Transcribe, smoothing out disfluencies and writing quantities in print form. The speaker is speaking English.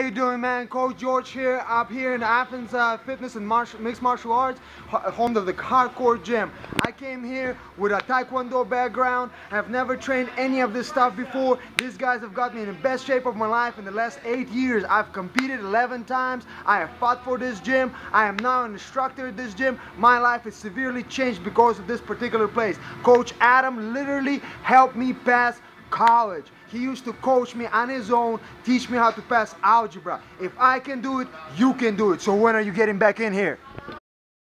you doing, man? Coach George here, up here in Athens Fitness and Mixed Martial Arts, home of the hardcore gym. I came here with a Taekwondo background. I've never trained any of this stuff before. These guys have got me in the best shape of my life in the last 8 years. I've competed 11 times. I have fought for this gym. I am now an instructor at this gym. My life is severely changed because of this particular place. Coach Adam literally helped me pass college. He used to coach me on his own, teach me how to pass algebra. If I can do it, you can do it. So when are you getting back in here?